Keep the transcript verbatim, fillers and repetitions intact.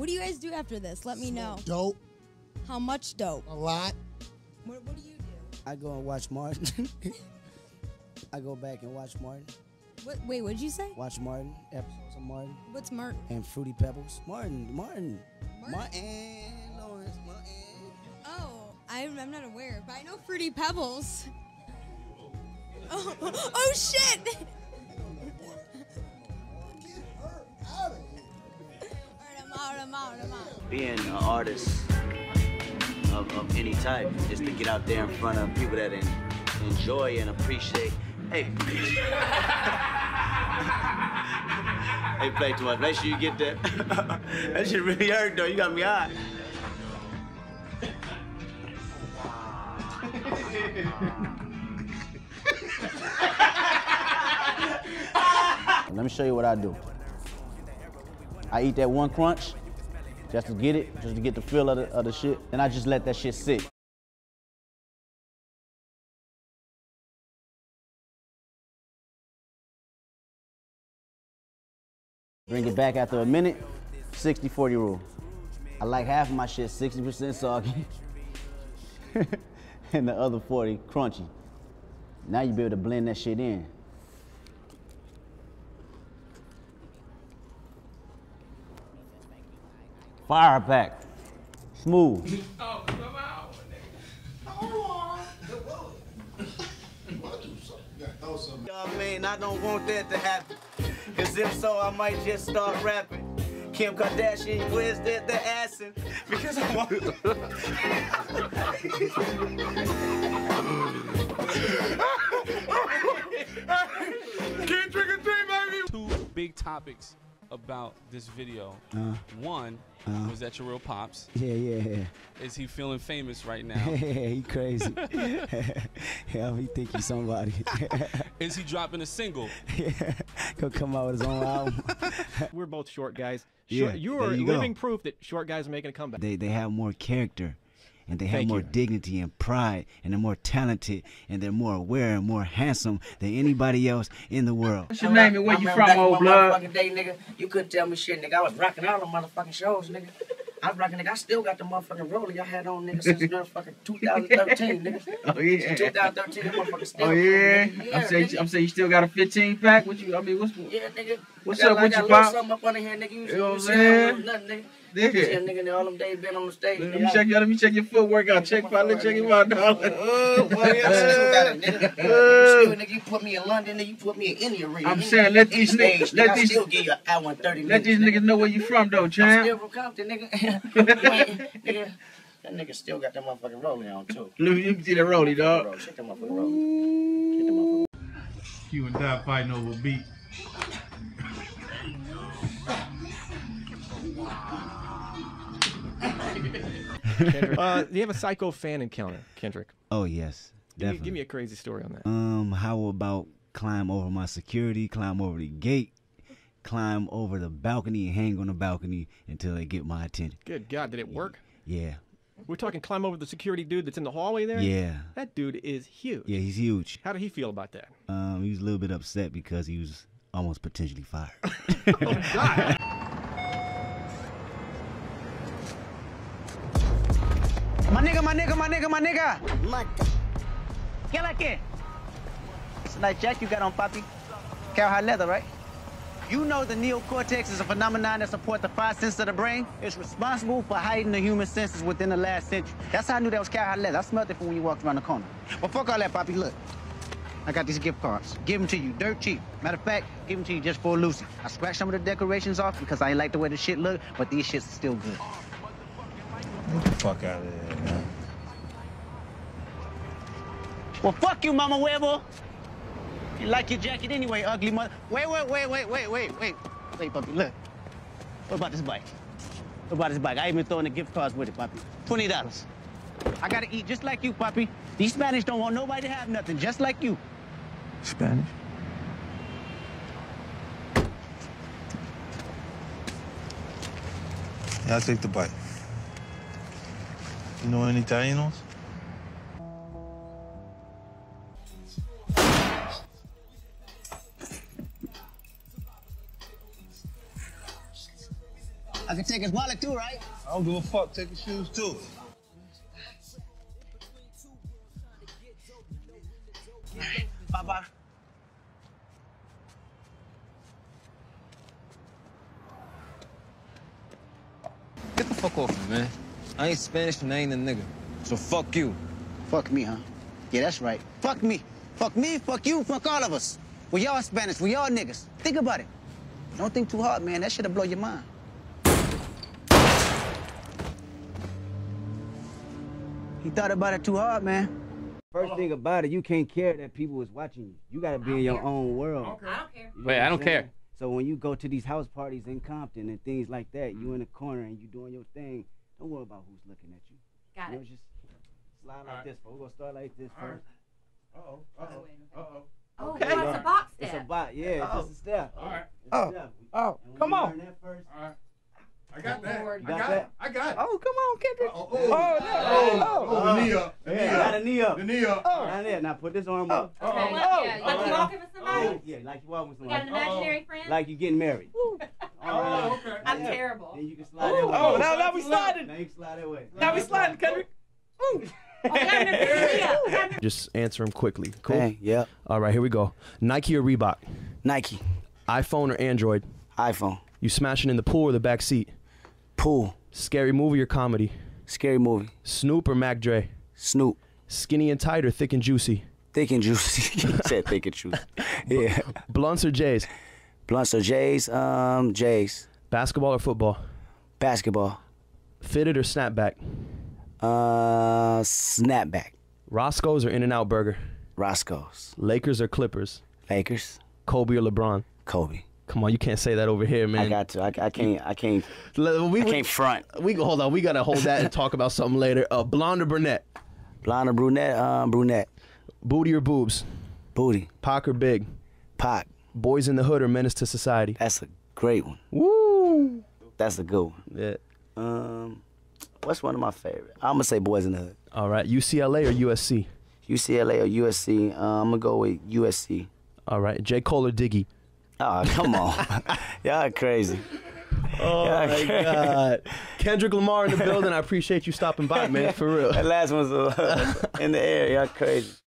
What do you guys do after this? Let me know. Dope. How much dope? A lot. What, what do you do? I go and watch Martin. I go back and watch Martin. What, wait, what'd you say? Watch Martin, episodes of Martin. What's Martin? And Fruity Pebbles. Martin, Martin. Martin? Martin. Lawrence, Martin. Oh, I'm, I'm not aware, but I know Fruity Pebbles. Oh, oh shit! Alright, I'm out, I'm out, I'm out. Being an artist of, of any type is to get out there in front of people that en enjoy and appreciate. Hey, hey, play too much. Make sure you get that. That shit really hurt though. You got me hot. Let me show you what I do. I eat that one crunch just to get it, just to get the feel of the, of the shit. Then I just let that shit sit. Bring it back after a minute, sixty forty rule. I like half of my shit sixty percent soggy and the other forty crunchy. Now you be able to blend that shit in. Fire pack, smooth. Oh, come out. I mean, I don't want that to happen. Cause if so, I might just start rapping. Kim Kardashian, where's that the acid? Because I want Can't drink a drink, baby. Two big topics about this video. Uh, One uh, was that your real pops. Yeah, yeah, yeah. Is he feeling famous right now? He crazy. Yeah, he think he's somebody. Is he dropping a single? Yeah, he'll come out with his own album. We're both short guys. Yeah, Short, you there are you go. living proof that short guys are making a comeback. They they have more character, and they have Thank more you. dignity and pride, and they're more talented, and they're more aware and more handsome than anybody else in the world. What's your name and where you from, old blood? Day, nigga, you couldn't tell me shit, nigga. I was rocking all the motherfucking shows, nigga. I was rocking, nigga. I still got the motherfucking roller y'all had on, nigga, since motherfucking two thousand thirteen, nigga. Oh yeah. two thousand thirteen, that motherfucker still. Oh yeah. Yeah, I'm saying, nigga. I'm saying you still got a fifteen pack. What you? I mean, what's Yeah, nigga. What's I got, up I with got you, a little Pop? something up under here, nigga. You, You know what I'm see, I saying? don't know nothing, nigga. Nigga. Yeah, nigga, all them days been on the stage. Let nigga. me check you. Let me check your footwork out. Check, Pop. Let's check him out, dog. Oh, boy, You yeah. still got it, nigga. You still, nigga, you put me in London, nigga, you put me in any arena. I'm any- saying, let any these stage, niggas- let nigga, I these- still give you an hour and thirty Let minutes. these nigga. niggas know where you from, though, I'm champ. still from Compton, nigga. nigga. That nigga still got that motherfucking rolling on, too. Look, you can see the rollie, dog. Check that motherfucking rolling. Check that motherfucking You and Dot fighting over a beat. Kendrick. Uh, do you have a psycho fan encounter, Kendrick? Oh yes, Give me, definitely. give me a crazy story on that. Um, how about climb over my security, climb over the gate, climb over the balcony and hang on the balcony until they get my attention. Good God, did it work? Yeah, We're talking climb over the security dude that's in the hallway there? yeah, That dude is huge. yeah. He's huge. How did he feel about that? Um, he was a little bit upset because he was almost potentially fired. Oh, God. My nigga, my nigga, my nigga, my nigga. Mother. ¿Qué la que? It's a nice jacket you got on, papi. Cowhide leather, right? You know the neocortex is a phenomenon that supports the five senses of the brain. It's responsible for hiding the human senses within the last century. That's how I knew that was cowhide leather. I smelled it from when you walked around the corner. But fuck all that, papi. Look, I got these gift cards. Give them to you, dirt cheap. Matter of fact, give them to you just for Lucy. I scratched some of the decorations off because I ain't like the way the shit look, but these shits are still good. Get the fuck out of there, man. Well, fuck you, Mama Huevo. You like your jacket anyway, ugly mother. Wait, wait, wait, wait, wait, wait, wait. Wait, puppy, look. What about this bike? What about this bike? I even throwing the gift cards with it, puppy. twenty dollars. I gotta eat just like you, puppy. These Spanish don't want nobody to have nothing, just like you. Spanish? Yeah, I'll take the bite. You know any Italianos? I can take his wallet too, right? I don't give a fuck. Take his shoes too. Bye-bye. Get the fuck off me, man. I ain't Spanish and I ain't a nigga. So fuck you. Fuck me, huh? Yeah, that's right. Fuck me. Fuck me, fuck you, fuck all of us. We all Spanish, we all niggas. Think about it. Don't think too hard, man. That shit'll blow your mind. He thought about it too hard, man. First thing about it, you can't care that people is watching you. You gotta be in your care. own world. I don't care. I don't care. You know Wait, what I I'm don't saying? care. So when you go to these house parties in Compton and things like that, you in the corner and you doing your thing, don't worry about who's looking at you. Got you it. know, just slide like right. this. We're gonna start like this All right. first. Uh-oh. Uh-oh. Uh-oh. Oh, Okay. no, it's a box It's a step. bot, yeah, it's Oh. just a step. All right. It's a Oh. step. Oh, And when come you on. learn that first, All right. I got that. Lord. I You got got that? it. I got it. Oh, come on, Kendrick. Oh, Oh, oh, no. oh, Oh, oh, the knee up. The knee Yeah, got a up. knee up. The knee up. Oh. Down there. Now put this arm Oh. up. Okay, Uh-oh. like, yeah, like Uh-oh. you walking with somebody? Oh, yeah, like you walking with You got an somebody. imaginary friend? Like you getting married. Oh, okay. I'm Yeah. terrible. Then you can slide Oh, that way. oh, now, now we sliding. Now you can slide that way. Now we sliding, Kendrick. Ooh. Oh, yeah, I've never seen it. I've never- Just answer them quickly. Cool. Hey, yep. All right, here we go. Nike or Reebok? Nike. iPhone or Android? iPhone. You smashing in the pool or the back seat? Pool. Scary movie or comedy? Scary movie. Snoop or Mac Dre? Snoop. Skinny and tight or thick and juicy? Thick and juicy. He said thick and juicy. Yeah. Blunts or J's? Blunts or J's? Um, J's. Basketball or football? Basketball. Fitted or snapback? Uh, snapback. Roscoe's or In-N-Out Burger? Roscoe's. Lakers or Clippers? Lakers. Kobe or LeBron? Kobe. Come on, you can't say that over here, man. I got to. I, I can't. I can't. Le- we, I can't front. We go. Hold on. We gotta hold that and talk about something later. Uh, blonde or brunette? Blonde or brunette? Um, brunette. Booty or boobs? Booty. Pac or Big? Pac. Boys in the Hood or Menace to Society? That's a great one. Woo! That's a good one. Yeah. Um, what's one of my favorite? I'm gonna say Boys in the Hood. All right. U C L A or U S C? U C L A or U S C? Uh, I'm gonna go with U S C. All right. J. Cole or Diggy? Oh, come on. Y'all crazy. Oh, Y'all my crazy. God. Kendrick Lamar in the building. I appreciate you stopping by, man, for real. That last one's uh, in the air. Y'all crazy.